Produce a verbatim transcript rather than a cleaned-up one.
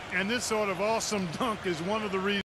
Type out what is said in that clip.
And this sort of awesome dunk is one of the reasons